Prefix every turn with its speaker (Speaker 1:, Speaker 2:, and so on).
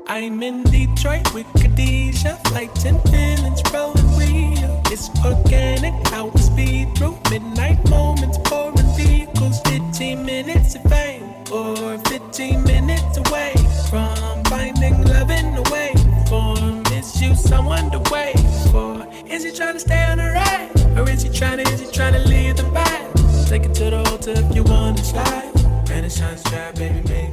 Speaker 1: I'm in Detroit with Khadijah, flights and feelings rolling real. It's organic, how we speed through midnight moments, pouring vehicles. 15 minutes of fame, or 15 minutes away from finding love in the way. For miss you, someone to wait for. Is he trying to stay on the ride, or is he trying to leave the vibe? Take it to the hotel if you wanna slide. Renaissance drive, baby, baby.